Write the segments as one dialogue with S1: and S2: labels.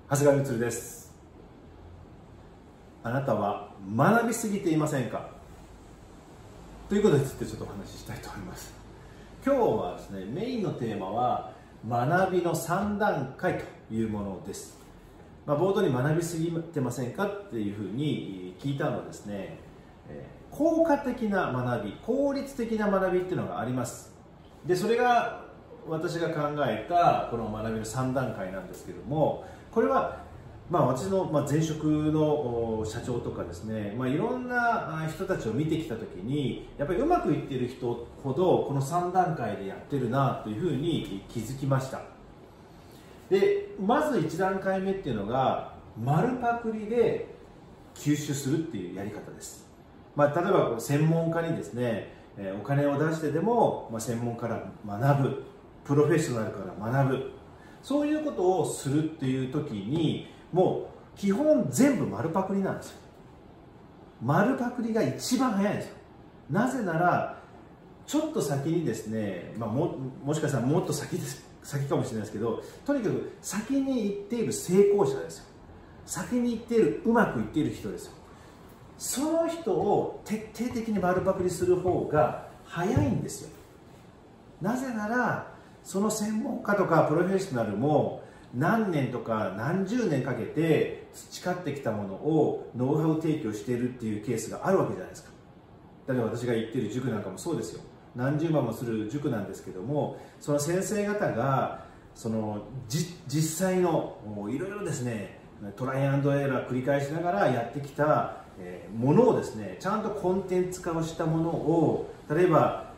S1: 長谷川充です。あなたは学びすぎていませんかということについてちょっとお話ししたいと思います。今日はですね、メインのテーマは学びの3段階というものです。冒頭に学びすぎてませんかっていうふうに聞いたのはですね、効果的な学び、効率的な学びっていうのがあります。で、それが私が考えたこの学びの3段階なんですけども、これは私の前職の社長とかですね、いろんな人たちを見てきたときに、やっぱりうまくいっている人ほどこの3段階でやってるなというふうに気づきました。で、まず1段階目っていうのが丸パクリで吸収するっていうやり方です。例えば専門家にですね、お金を出してでも専門家から学ぶ、プロフェッショナルから学ぶ、そういうことをするっていう時にもう基本全部丸パクリなんですよ。丸パクリが一番早いんですよ。なぜならちょっと先にですね、もしかしたらもっと先かもしれないですけど、とにかく先に行っている成功者ですよ。先に行っている、うまくいっている人ですよ。その人を徹底的に丸パクリする方が早いんですよ。なぜならその専門家とかプロフェッショナルも何年とか何十年かけて培ってきたものをノウハウ提供しているっていうケースがあるわけじゃないですか。例えば私が行っている塾なんかもそうですよ。何十万もする塾なんですけども、その先生方がその実際のいろいろですね、トライアンドエラー繰り返しながらやってきたものをですね、ちゃんとコンテンツ化をしたものを例えば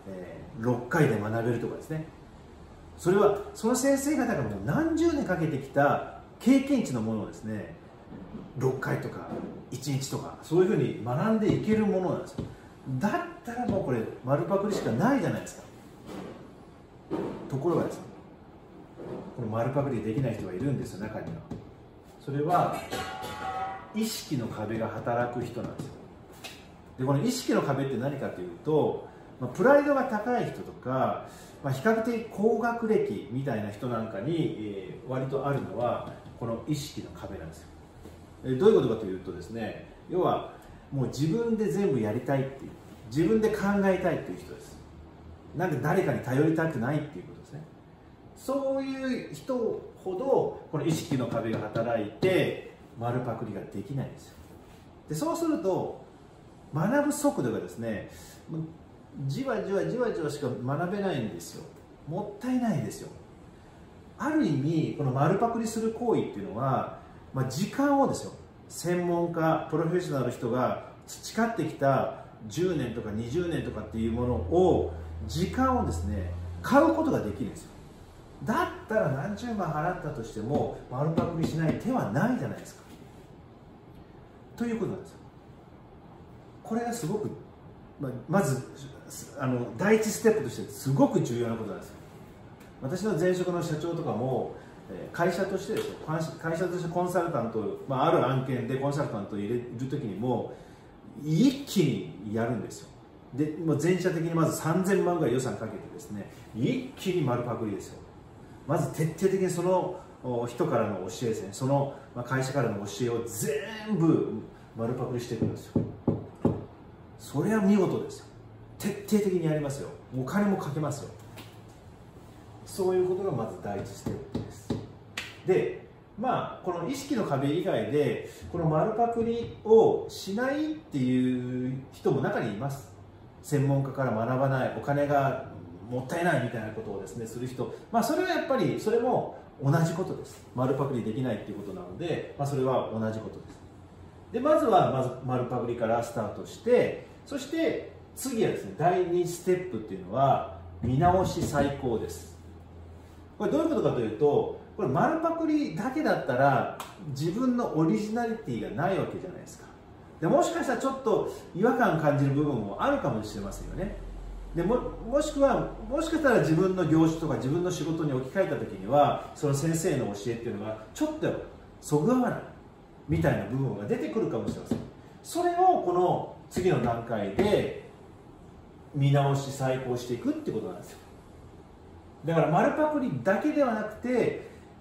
S1: 6回で学べるとかですね、それはその先生方がもう何十年かけてきた経験値のものをですね、6回とか1日とかそういうふうに学んでいけるものなんですよ。だったらもうこれ丸パクリしかないじゃないですか。ところがですね、この丸パクリできない人がいるんですよ、中には。それは意識の壁が働く人なんですよ。で、この意識の壁って何かというと、プライドが高い人とか、比較的高学歴みたいな人なんかに、割とあるのはこの意識の壁なんですよ。どういうことかというとですね、要はもう自分で全部やりたいっていう、自分で考えたいっていう人です。なんか誰かに頼りたくないっていうことですね。そういう人ほどこの意識の壁が働いて丸パクリができないんですよ。で、そうすると学ぶ速度がですね、じわじわじわじわしか学べないんですよ。もったいないですよ。ある意味この丸パクリする行為っていうのは、時間をですよ、専門家プロフェッショナルの人が培ってきた10年とか20年とかっていうものを、時間をですね買うことができるんですよ。だったら何十万払ったとしても丸パクリしない手はないじゃないですか。ということなんですよ。これがすごくまず第一ステップとしてすごく重要なことなんですよ。私の前職の社長とかも会社としてですよ、会社としてコンサルタント、ある案件でコンサルタントを入れる時にも一気にやるんですよ。で、全社的にまず3000万ぐらい予算かけてですね、一気に丸パクリですよ。まず徹底的にその人からの教えですね、その会社からの教えを全部丸パクリしていくんですよ。それは見事ですよ。徹底的にやりますよ。お金もかけますよ。そういうことがまず第一ステップです。で、この意識の壁以外でこの丸パクリをしないっていう人も中にいます。専門家から学ばない、お金がもったいないみたいなことをですねする人、それはやっぱりそれも同じことです。丸パクリできないっていうことなので、それは同じことです。で、まず丸パクリからスタートして、そして次はですね、第2ステップっていうのは見直し再考です。これどういうことかというと、これ丸パクリだけだったら自分のオリジナリティがないわけじゃないですか。で、もしかしたらちょっと違和感感じる部分もあるかもしれませんよね。でもしかしたら自分の業種とか自分の仕事に置き換えた時には、その先生の教えっていうのがちょっとそぐわないみたいな部分が出てくるかもしれません。それをこの次の段階で見直し再考していくってことなんですよ。だから丸パクリだけではなくて、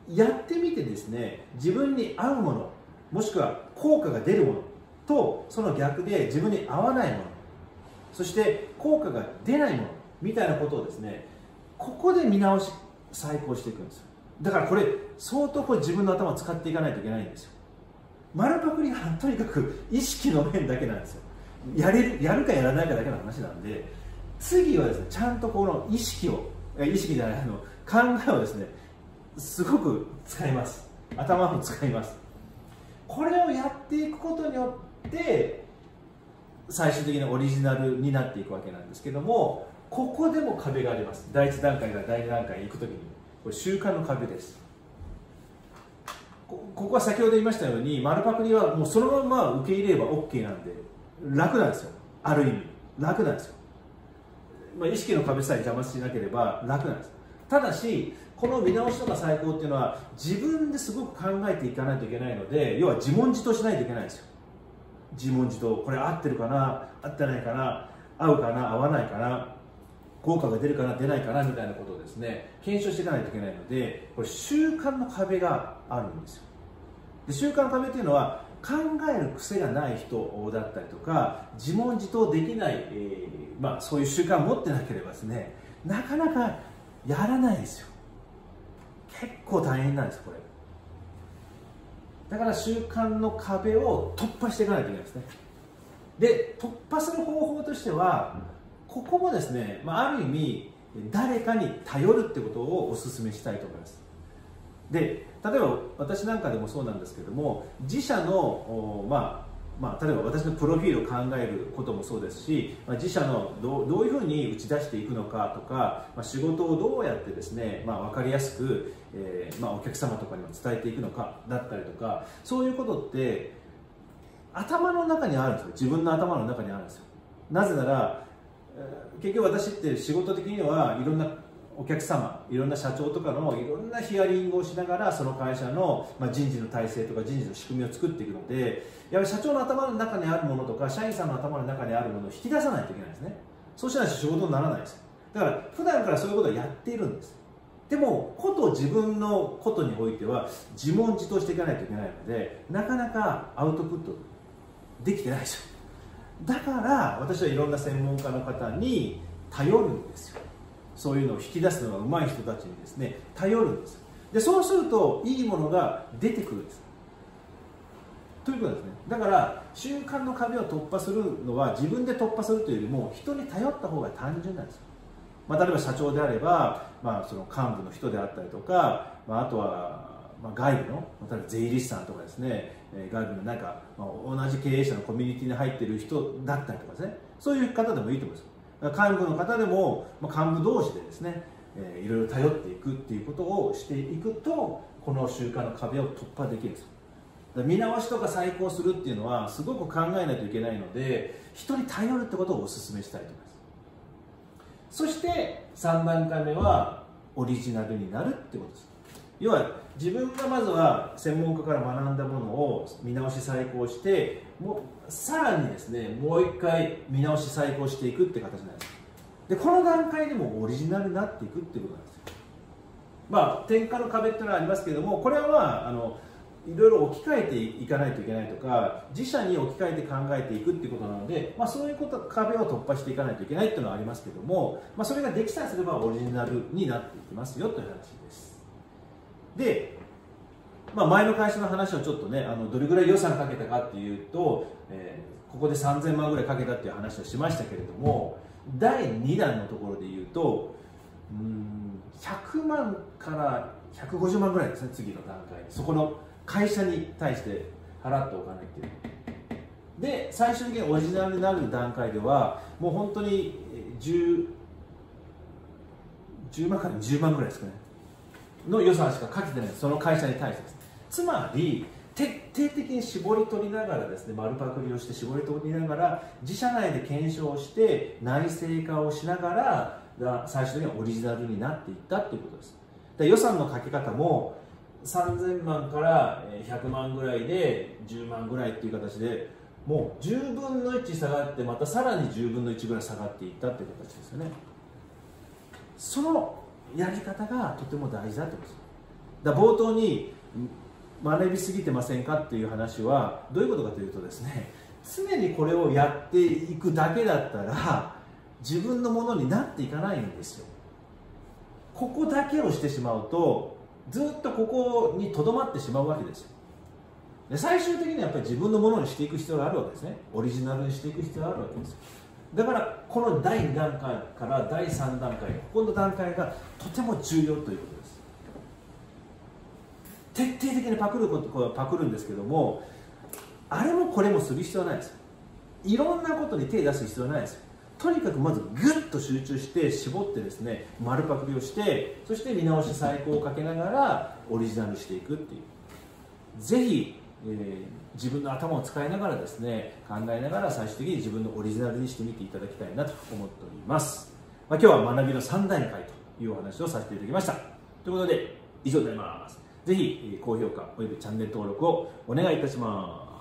S1: やってみてですね、自分に合うもの、もしくは効果が出るものと、その逆で自分に合わないもの、そして効果が出ないものみたいなことをですね、ここで見直し再考していくんですよ。だからこれ相当自分の頭を使っていかないといけないんですよ。丸パクリはとにかく意識の面だけなんですよ。やるかやらないかだけの話なんで、次はですね、ちゃんとこの意識じゃない、考えをですね、すごく使います。頭を使います。これをやっていくことによって最終的なオリジナルになっていくわけなんですけども、ここでも壁があります。第1段階から第2段階に行くときに、これ習慣の壁です。ここは先ほど言いましたように、丸パクリはもうそのまま受け入れれば OK なんで楽なんですよ。ある意味楽なんですよ。意識の壁さえ邪魔しなければ楽なんです。ただし、この見直しとか再考っていうのは自分ですごく考えていかないといけないので、要は自問自答しないといけないんですよ。自問自答、これ合ってるかな、合ってないかな、合うかな、合わないかな、効果が出るかな、出ないかなみたいなことをですね、検証していかないといけないので、これ習慣の壁があるんですよ。で、習慣の壁っていうのは考える癖がない人だったりとか、自問自答できない、そういう習慣を持ってなければですね、なかなかやらないですよ。結構大変なんです、これ。だから習慣の壁を突破していかないといけないですね。で、突破する方法としては、ここもですね、ある意味誰かに頼るってことをお勧めしたいと思います。で、例えば私なんかでもそうなんですけども、自社の例えば私のプロフィールを考えることもそうですし、自社のどういうふうに打ち出していくのかとか、仕事をどうやってですね、分かりやすく、お客様とかにも伝えていくのかだったりとか、そういうことって頭の中にあるんですよ。自分の頭の中にあるんですよ。なぜなら結局私って仕事的にはいろんなお客様、いろんな社長とかのいろんなヒアリングをしながら、その会社の人事の体制とか人事の仕組みを作っていくので、やはり社長の頭の中にあるものとか社員さんの頭の中にあるものを引き出さないといけないですね。そうしないと仕事にならないです。だから普段からそういうことをやっているんです。でも自分のことにおいては自問自答していかないといけないので、なかなかアウトプットできてないですよ。だから私はいろんな専門家の方に頼るんですよ。そういうのを引き出すのが上手い人たちにですね、頼るんです。で、そうするといいものが出てくるんです。ということですね。だから習慣の壁を突破するのは自分で突破するというよりも人に頼った方が単純なんですよ。例えば社長であれば、その幹部の人であったりとか、あとは外部の例えば税理士さんとかですね、外部の同じ経営者のコミュニティに入っている人だったりとかですね、そういう方でもいいと思います。幹部の方でも、幹部同士でですね、いろいろ頼っていくっていうことをしていくと、この習慣の壁を突破できるんですよ。見直しとか再考するっていうのはすごく考えないといけないので、人に頼るってことをお勧めしたいと思います。そして3段階目はオリジナルになるってことです。要は自分がまずは専門家から学んだものを見直し再考して、さらにですね、もう一回見直し再考していくって形なんです。で、この段階でもオリジナルになっていくっていうことなんですよ。転換の壁っていうのはありますけれども、これはいろいろ置き換えていかないといけないとか、自社に置き換えて考えていくっていうことなので、そういう壁を突破していかないといけないっていうのはありますけども、それができさえすればオリジナルになっていきますよという話です。で、前の会社の話をちょっとね、どれぐらい予算かけたかっていうと、ここで3000万ぐらいかけたっていう話をしましたけれども、第2弾のところでいうと、100万から150万ぐらいですね、次の段階。そこの会社に対して払っておかないっていう。で、最終的にオリジナルになる段階では、もう本当に10万から20万ぐらいですかね、の予算しかかけてない、その会社に対してです。つまり、徹底的に絞り取りながらですね、丸パクリをして絞り取りながら、自社内で検証して、内製化をしながら、最終的にはオリジナルになっていったということです。で、予算のかけ方も、3000万から100万ぐらいで10万ぐらいっていう形で、もう10分の1下がって、またさらに10分の1ぐらい下がっていったっていう形ですよね。そのやり方がとても大事だってことです。 冒頭に学びすぎてませんかっていう話はどういうことかというとですね、常にこれをやっていくだけだったら自分のものになっていかないんですよ。ここだけをしてしまうとずっとここにとどまってしまうわけですよ。で最終的にはやっぱり自分のものにしていく必要があるわけですね。オリジナルにしていく必要があるわけです。だからこの第2段階から第3段階、ここの段階がとても重要ということです。徹底的にパクることはパクるんですけども、あれもこれもする必要はないです。いろんなことに手を出す必要はないです。とにかくまずグッと集中して絞ってですね、丸パクリをして、そして見直し再考をかけながらオリジナルにしていくっていう、ぜひ、自分の頭を使いながらですね、考えながら最終的に自分のオリジナルにしてみていただきたいなと思っております。今日は学びの3段階というお話をさせていただきました。ということで以上になります。ぜひ高評価およびチャンネル登録をお願いいたします。